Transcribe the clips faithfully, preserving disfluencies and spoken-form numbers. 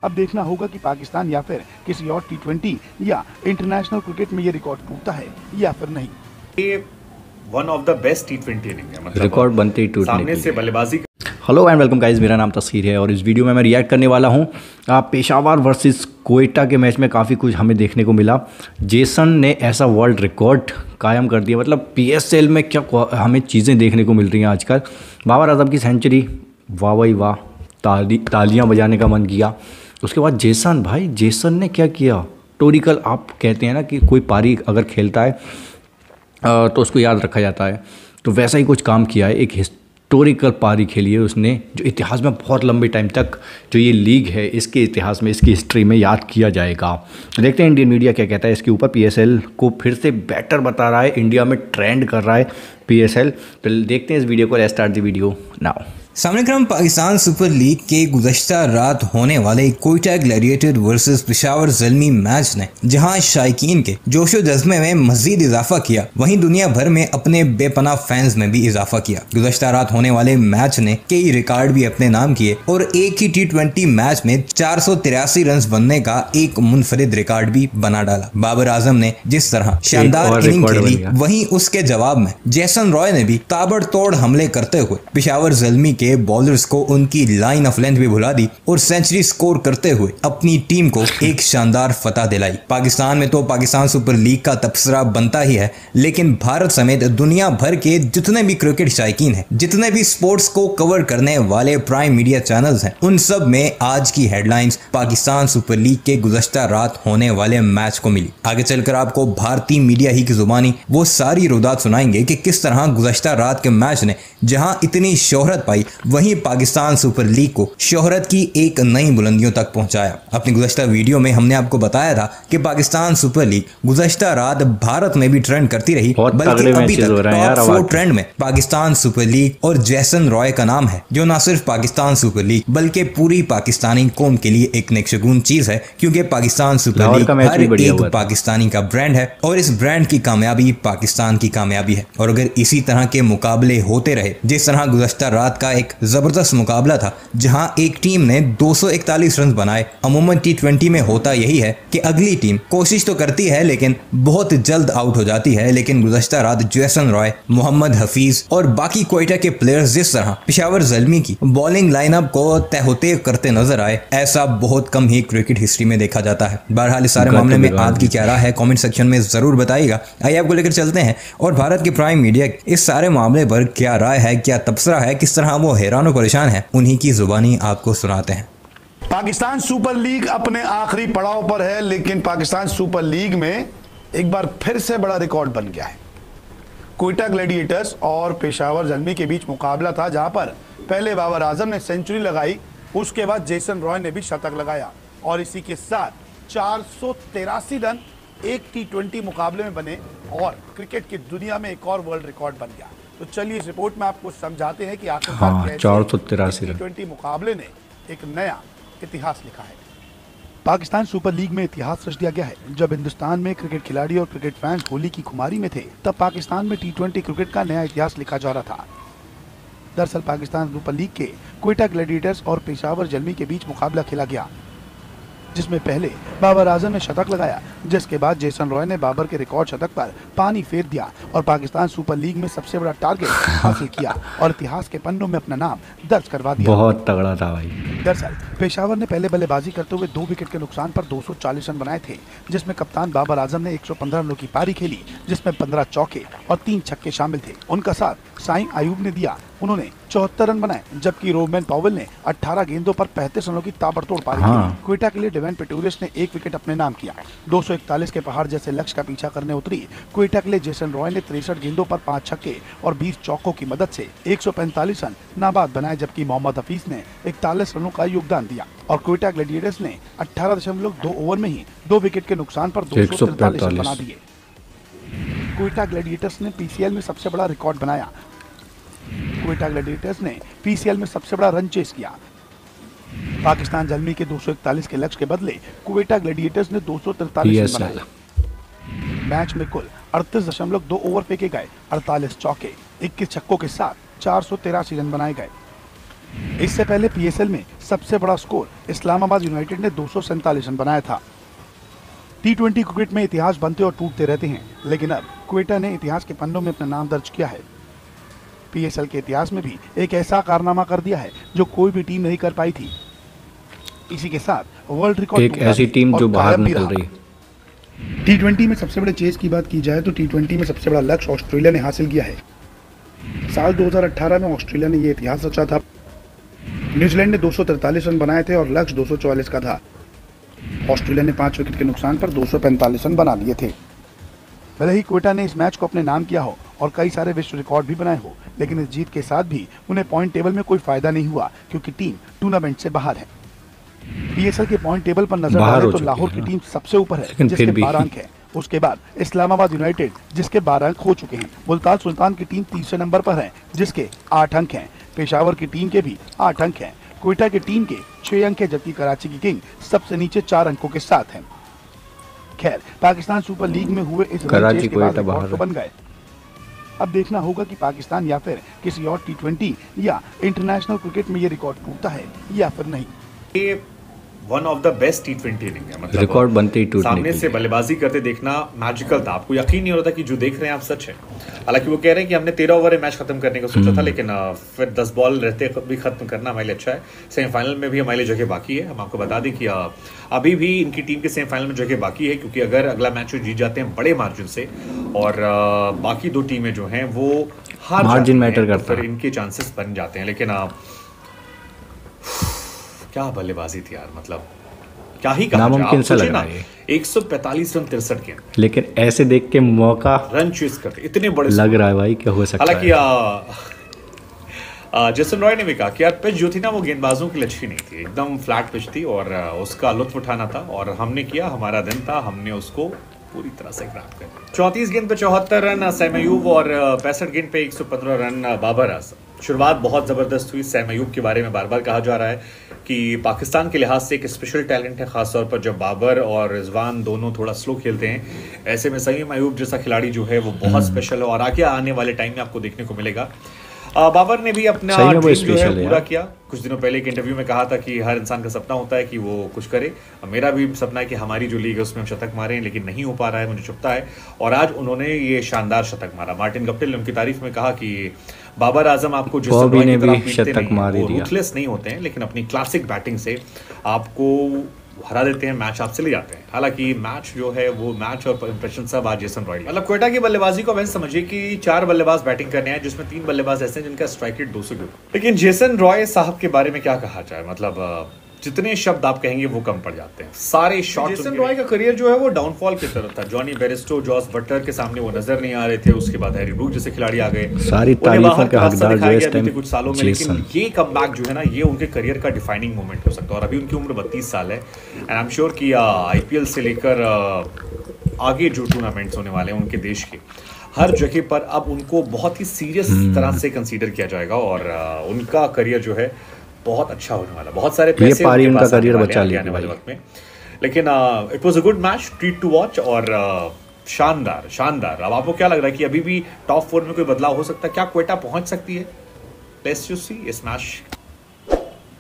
अब देखना होगा कि पाकिस्तान या फिर किसी और टी ट्वेंटी या इंटरनेशनल क्रिकेट में ये रिकॉर्ड टूटता है या फिर नहीं। ये one of the best T twenty in India, मतलब रिकॉर्ड बनते ही टूटने सामने से बल्लेबाजी। हेलो एंड वेलकम गाइस, मेरा नाम तस्कीर है और इस वीडियो में मैं रिएक्ट करने वाला हूं। आप पेशावर वर्सेस कोयटा के मैच में काफ़ी कुछ हमें देखने को मिला। जेसन ने ऐसा वर्ल्ड रिकॉर्ड कायम कर दिया, मतलब पीएसएल में क्या हमें चीज़ें देखने को मिल रही हैं आजकल। बाबर आजम की सेंचुरी, वाह भाई वाह, ताली तालियाँ बजाने का मन किया। उसके बाद जेसन, भाई जेसन ने क्या किया। टोरिकल आप कहते हैं ना कि कोई पारी अगर खेलता है तो उसको याद रखा जाता है, तो वैसा ही कुछ काम किया है। एक हिस्टोरिकल पारी खेली है उसने, जो इतिहास में बहुत लंबे टाइम तक जो ये लीग है इसके इतिहास में, इसकी हिस्ट्री में याद किया जाएगा। देखते हैं इंडियन मीडिया क्या कहता है इसके ऊपर। पीएसएल को फिर से बेटर बता रहा है, इंडिया में ट्रेंड कर रहा है पीएसएल। तो देखते हैं इस वीडियो को। Let's start the video now. सामने क्रम पाकिस्तान सुपर लीग के गुज़श्ता रात होने वाले Quetta gladiator versus Peshawar Zalmi match ने जहां शायकीन के जोशो जज्बे में मजीद इजाफा किया, वहीं दुनिया भर में अपने बेपनाह फैंस में भी इजाफा किया। गुज़श्ता रात होने वाले मैच ने कई रिकॉर्ड भी अपने नाम किए और एक ही टी ट्वेंटी मैच में चार सौ तिरासी रन बनने का एक मुनफरिद रिकॉर्ड भी बना डाला। बाबर आजम ने जिस तरह शानदार इनिंग खेली, वहीं उसके जवाब में जेसन रॉय ने भी ताबड़तोड़ हमले करते हुए पेशावर ज़ल्मी के बॉलर्स को उनकी लाइन ऑफ लेंथ भी भुला दी और सेंचुरी स्कोर करते हुए अपनी टीम को एक शानदार फतह दिलाई। पाकिस्तान में तो पाकिस्तान सुपर लीग का तबसरा बनता ही है, लेकिन भारत समेत दुनिया भर के जितने भी क्रिकेट शायकीन हैं, जितने भी स्पोर्ट्स को कवर करने वाले प्राइम मीडिया चैनल्स हैं, उन सब में आज की हेडलाइंस पाकिस्तान सुपर लीग के गुज़श्ता रात होने वाले मैच को मिली। आगे चलकर आपको भारतीय मीडिया ही की जुबानी वो सारी रुदात सुनाएंगे कि किस तरह गुज़श्ता रात के मैच ने जहां इतनी शोहरत पाई, वहीं पाकिस्तान सुपर लीग को शोहरत की एक नई बुलंदियों तक पहुंचाया। अपनी गुज़श्ता वीडियो में हमने आपको बताया था कि पाकिस्तान सुपर लीग गुज़श्ता रात भारत में भी ट्रेंड करती रही, बल्कि अभी तक टॉप फोर ट्रेंड में पाकिस्तान सुपर लीग और जेसन रॉय का नाम है, जो न सिर्फ पाकिस्तान सुपर लीग बल्कि पूरी पाकिस्तानी कौम के लिए एक नेकशगुन चीज है, क्योंकि पाकिस्तान सुपर लीग हर एक पाकिस्तानी का ब्रांड है और इस ब्रांड की कामयाबी पाकिस्तान की कामयाबी है। और अगर इसी तरह के मुकाबले होते रहे, जिस तरह गुज़श्ता रात का एक जबरदस्त मुकाबला था जहां एक टीम ने दो सौ इकतालीस रन बनाए, अमूमन टी ट्वेंटी में होता यही है कि अगली टीम कोशिश तो करती है लेकिन बहुत जल्द आउट हो जाती है, लेकिन गुज़श्ता रात जेसन रॉय, मोहम्मद हफीज और बाकी कोयटा के प्लेयर्स जिस तरह पेशावर ज़ल्मी की बॉलिंग लाइनअप को तहते करते नजर आए, ऐसा बहुत कम ही क्रिकेट हिस्ट्री में देखा जाता है। बहरहाल इस सारे मामले में आपकी क्या राय है, कमेंट सेक्शन में जरूर बताइएगा। आइए आपको लेकर चलते हैं और भारत के प्राइम मीडिया इस सारे मामले पर क्या राय है, क्या तबसरा है, किस तरह वो हैरान परेशान है, उन्हीं की जुबानी आपको सुनाते हैं। पाकिस्तान सुपर लीग अपने आखिरी पड़ाव पर है, लेकिन पाकिस्तान सुपर लीग में एक बार फिर से बड़ा रिकॉर्ड बन गया है। कोयटा ग्लैडिएटर्स और पेशावर ज़ल्मी के बीच मुकाबला था, जहां पर पहले बाबर आजम ने सेंचुरी लगाई, उसके बाद जेसन रॉय ने भी शतक लगाया और इसी के साथ चार सौ तिरासी रन एक टी ट्वेंटी मुकाबले में बने और क्रिकेट की दुनिया में एक और वर्ल्ड रिकॉर्ड बन गया। तो चलिए इस रिपोर्ट में आपको समझाते हैं कि आखिरकार हाँ, चार सौ तिरासी टी ट्वेंटी मुकाबले ने एक नया इतिहास लिखा है। पाकिस्तान सुपर लीग में इतिहास रच दिया गया है। जब हिंदुस्तान में क्रिकेट खिलाड़ी और क्रिकेट फैंस होली की खुमारी में थे, तब पाकिस्तान में टी ट्वेंटी क्रिकेट का नया इतिहास लिखा जा रहा था। दरअसल पाकिस्तान सुपर लीग के कोयटा ग्लैडिएटर्स और पेशावर ज़ल्मी के बीच मुकाबला खेला गया, जिसमें पहले बाबर आजम ने शतक लगाया, जिसके बाद जेसन रॉय ने बाबर के रिकॉर्ड शतक पर पानी फेर दिया और पाकिस्तान सुपर लीग में सबसे बड़ा टारगेट हासिल किया और इतिहास के पन्नों में अपना नाम दर्ज करवा दिया। बहुत तगड़ा था भाई। दरअसल पेशावर ने पहले बल्लेबाजी करते हुए दो विकेट के नुकसान पर दो सौ चालीस रन बनाए थे, जिसमें कप्तान बाबर आजम ने एक सौ पंद्रह रनों की पारी खेली, जिसमें पंद्रह चौके और तीन छक्के शामिल थे। उनका साथ साइम आयूब ने दिया, उन्होंने चौहत्तर रन बनाए, जबकि रोबमैन पॉवेल ने अठारह गेंदों पर पैंतीस रनों की ताबड़तोड़ पारी हाँ। खेली। कोयटा के लिए डेवन पेटोरियस ने एक विकेट अपने नाम किया। दो सौ इकतालीस के पहाड़ जैसे लक्ष्य का पीछा करने उतरी कोयटा के लिए जेसन रॉय ने तिरसठ गेंदों पर पांच छक्के और बीस चौकों की मदद से एक सौ पैंतालीस रन नाबाद बनाए, जबकि मोहम्मद हफीज ने इकतालीस रनों का योगदान दिया और कोयटा ग्लैडिएटर्स ने अठारह दशमलव दो ओवर में ही दो विकेट के नुकसान पर दो सौ तैंतालीस रन बना दिए। कोयटा ग्लैडिएटर्स ने पीसीएल में सबसे बड़ा रिकॉर्ड बनाया। कोयटा ग्लैडिएटर्स ने पीसीएल में सबसे बड़ा रन चेस किया। पाकिस्तान ज़ल्मी के दो सौ इकतालीस के लक्ष्य के बदले कोयटा ग्लैडिएटर्स ने दो सौ तैंतालीस रन बनाए। मैच में कुल अड़तीस दशमलव दो ओवर फेंके गए, अड़तालीस चौके, इक्कीस छक्कों के साथ चार सौ तिरासी रन बनाए गए। इससे पहले पीएसएल में सबसे बड़ा स्कोर इस्लामाबाद यूनाइटेड ने दो सौ सैंतालीस रन बनाया था। टी ट्वेंटी क्रिकेट में इतिहास बनते और टूटते रहते हैं, लेकिन अब क्वेटा ने इतिहास के पन्नों में अपना नाम दर्ज किया है। पीएसएल के इतिहास में भी एक ऐसा कारनामा कर दिया है जो कोई भी टीम नहीं कर पाई थी। इसी के साथ वर्ल्ड रिकॉर्ड एक ऐसी टीम जो बाहर निकल रही। टी ट्वेंटी में सबसे बड़े चेज की बात की जाए तो टी ट्वेंटी में सबसे बड़ा लक्ष्य ऑस्ट्रेलिया ने हासिल किया है। साल दो हज़ार अठारह में ऑस्ट्रेलिया ने यह इतिहास रचा था। न्यूजीलैंड ने दो सौ तैंतालीस रन बनाए थे और लक्ष्य दो सौ चौवालीस का था। ऑस्ट्रेलिया ने पांच विकेट के नुकसान पर दो सौ पैंतालीस रन बना लिए थे। भले ही क्वेटा ने इस मैच को अपने नाम किया हो और कई सारे विश्व रिकॉर्ड भी बनाए हो, लेकिन इस जीत के साथ भी उन्हें पॉइंट टेबल में कोई फायदा नहीं हुआ क्योंकि टीम टूर्नामेंट से बाहर है। पीएसएल के पॉइंट टेबल पर नजर डालें तो लाहौर की टीम सबसे ऊपर है जिसके बारह अंक है। उसके बाद इस्लामाबाद यूनाइटेड जिसके बारह अंक हो चुके हैं। मुल्तान सुल्तान की टीम तीसरे नंबर पर है जिसके आठ अंक हैं। पेशावर की टीम के भी आठ अंक हैं। क्वेटा की टीम के छह अंक है, जबकि कराची की किंग सबसे नीचे चार अंकों के साथ है। खैर, पाकिस्तान सुपर लीग में हुए इस रन चेज के बाद रिकॉर्ड तो बन गए। अब देखना होगा कि पाकिस्तान या फिर किसी और टी ट्वेंटी या इंटरनेशनल क्रिकेट में ये रिकॉर्ड टूटता है या फिर नहीं। ये one of the best T twenty inning है, मतलब रिकॉर्ड बनते ही टूटने सामने से बल्लेबाजी करते देखना मैजिकल था। आपको यकीन नहीं हो रहा था कि जो देख रहे हैं आप सच है। हालांकि वो कह रहे हैं कि हमने तेरह ओवर में मैच खत्म करने का सोचा था, लेकिन फिर दस बॉल रहते भी खत्म करना हमारे लिए अच्छा है। सेमीफाइनल में भी हमारे लिए जगह बाकी है। हम आपको बता दें कि अभी भी इनकी टीम के सेमीफाइनल में जगह बाकी है, क्योंकि अगर अगला मैच जीत जाते हैं बड़े मार्जिन से और बाकी दो टीमें जो हैं वो हार मार्जिन मैटर करता है, फिर इनके चांसेस बन जाते हैं। लेकिन क्या बल्लेबाजी थी यार, मतलब क्या ही कहा नामुमकिन सा लग रहा है। एक सौ पैंतालीस रन तिरसठ गेंद, लेकिन ऐसे देख के मौका रन चेस करते इतने बड़े लग रहा है भाई क्या हो सकता है। हालांकि जेसन रॉय ने भी कहा कि यार पिच जो थी ना वो गेंदबाजों की अच्छी नहीं थी, एकदम फ्लैट पिच थी और उसका लुत्फ उठाना था और हमने किया, हमारा दिन था, हमने उसको पूरी तरह से ग्रैब कर लिया। चौंतीस गेंद पे चौहत्तर रन सैम अयूब और पैंसठ गेंद पे एक सौ पंद्रह रन बाबर आजम। शुरुआत बहुत ज़बरदस्त हुई। सैम अयूब के बारे में बार बार कहा जा रहा है कि पाकिस्तान के लिहाज से एक स्पेशल टैलेंट है, खासतौर पर जब बाबर और रिजवान दोनों थोड़ा स्लो खेलते हैं। ऐसे में सईम अयूब जैसा खिलाड़ी जो है वो बहुत स्पेशल है और आगे आने वाले टाइम में आपको देखने को मिलेगा। बाबर ने भी अपना ड्रीम जो है पूरा किया। कुछ दिनों पहले एक इंटरव्यू में कहा था कि हर इंसान का सपना होता है कि वो कुछ करे। मेरा भी सपना है कि हमारी जो लीग है उसमें हम शतक मारें, लेकिन नहीं हो पा रहा है, मुझे चुभता है। और आज उन्होंने ये शानदार शतक मारा। मार्टिन गप्टिल ने उनकी तारीफ में कहा कि बाबर आजम आपको जिस तरह ने भी शतक मार दिया, रूथलेस नहीं होते हैं, लेकिन अपनी क्लासिक बैटिंग से आपको हरा देते हैं, मैच आपसे ले जाते हैं। हालांकि मैच जो है वो मैच और इंप्रेशन सब आज जेसन रॉय। मतलब क्वेटा की बल्लेबाजी को वैसे समझिए कि चार बल्लेबाज बैटिंग करने हैं, जिसमें तीन बल्लेबाज ऐसे हैं जिनका स्ट्राइक रेट दो सौ के ऊपर। लेकिन जेसन रॉय साहब के बारे में क्या कहा जाए, मतलब जितने शब्द आप कहेंगे वो कम पड़ जाते हैं। सारे शॉट जेसन रॉय का करियर जो है वो डाउनफॉल की तरफ था। जॉनी बेरिस्टो, जॉस बटलर के सामने वो नजर नहीं आ रहे थे। उसके बाद हैरी ब्रूक जैसे खिलाड़ी आ गए, सारी तारीफों के हकदार जो इस टाइम कुछ सालों में। लेकिन ये कमबैक जो है ना, ये उनके करियर का डिफाइनिंग मोमेंट हो सकता है। और अभी उनकी उम्र बत्तीस साल है एंड आई एम श्योर कि आईपीएल से लेकर आगे जो टूर्नामेंट्स होने वाले हैं उनके देश के, हर जगह पर अब उनको बहुत ही सीरियस तरह से कंसीडर किया जाएगा और उनका करियर जो है बहुत अच्छा होने वाला। बहुत सारे पैसे पारी उनका करियर बचा लिया आने वाले वक्त में। लेकिन it was a good match, treat to watch और uh, शानदार शानदार। अब आपको क्या लग रहा है कि अभी भी टॉप फोर में कोई बदलाव हो सकता है? क्या क्वेटा पहुंच सकती है? लेट्स जस्ट सी इस मैच।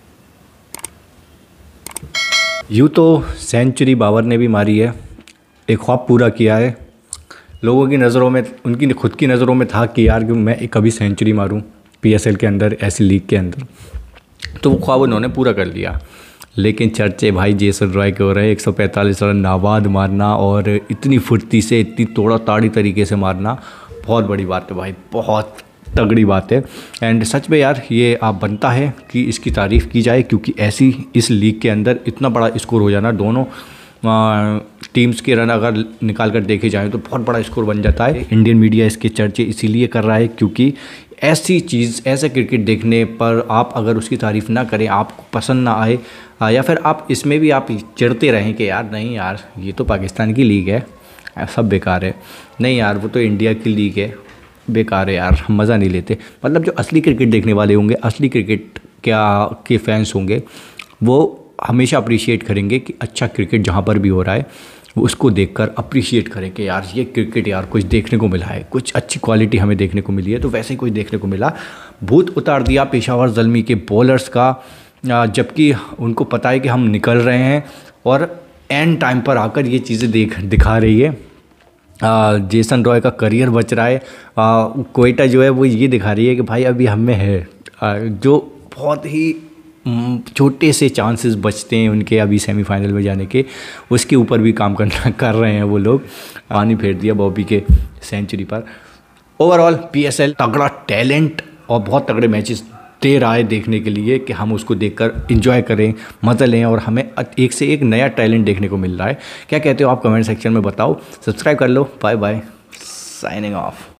यूँ तो सेंचुरी बाबर ने भी मारी है, एक ख्वाब पूरा किया है। लोगों की नज़रों में, उनकी खुद की नज़रों में था कि यार कि मैं एक कभी सेंचुरी मारूं पीएसएल के अंदर, ऐसी लीग के अंदर, तो वो ख्वाब उन्होंने पूरा कर लिया। लेकिन चर्चे भाई जेसन रॉय के हो रहे हैं। एक सौ पैंतालीस रन नाबाद मारना और इतनी फुर्ती से, इतनी तोड़ा ताड़ी तरीके से मारना बहुत बड़ी बात है भाई, बहुत तगड़ी बात है। एंड सच में यार ये आप बनता है कि इसकी तारीफ़ की जाए, क्योंकि ऐसी इस लीग के अंदर इतना बड़ा स्कोर हो जाना, दोनों टीम्स के रन अगर निकाल कर देखे जाएँ तो बहुत बड़ा स्कोर बन जाता है। इंडियन मीडिया इसके चर्चे इसीलिए कर रहा है क्योंकि ऐसी चीज़, ऐसे क्रिकेट देखने पर आप अगर उसकी तारीफ़ ना करें, आपको पसंद ना आए, या फिर आप इसमें भी आप चिढ़ते रहें कि यार नहीं यार ये तो पाकिस्तान की लीग है, सब बेकार है, नहीं यार वो तो इंडिया की लीग है, बेकार है यार, हम मज़ा नहीं लेते। मतलब जो असली क्रिकेट देखने वाले होंगे, असली क्रिकेट क्या के फैंस होंगे, वो हमेशा अप्रिशिएट करेंगे कि अच्छा क्रिकेट जहाँ पर भी हो रहा है वो उसको देखकर अप्रिशिएट करें कि यार ये क्रिकेट यार कुछ देखने को मिला है, कुछ अच्छी क्वालिटी हमें देखने को मिली है। तो वैसे ही कुछ देखने को मिला। भूत उतार दिया पेशावर ज़ल्मी के बॉलर्स का, जबकि उनको पता है कि हम निकल रहे हैं, और एंड टाइम पर आकर ये चीज़ें देख दिखा रही है। आ, जेसन रॉय का करियर बच रहा है। आ, कोयटा जो है वो ये दिखा रही है कि भाई अभी हम में है, आ, जो बहुत ही छोटे से चांसेस बचते हैं उनके अभी सेमीफाइनल में जाने के, उसके ऊपर भी काम करना कर रहे हैं वो लोग। पानी फेर दिया बॉबी के सेंचुरी पर। ओवरऑल पीएसएल तगड़ा टैलेंट और बहुत तगड़े मैचेस दे रहा है देखने के लिए, कि हम उसको देखकर एंजॉय करें, मज़ा लें, और हमें एक से एक नया टैलेंट देखने को मिल रहा है। क्या कहते हो आप कमेंट सेक्शन में बताओ। सब्सक्राइब कर लो। Bye bye, signing of.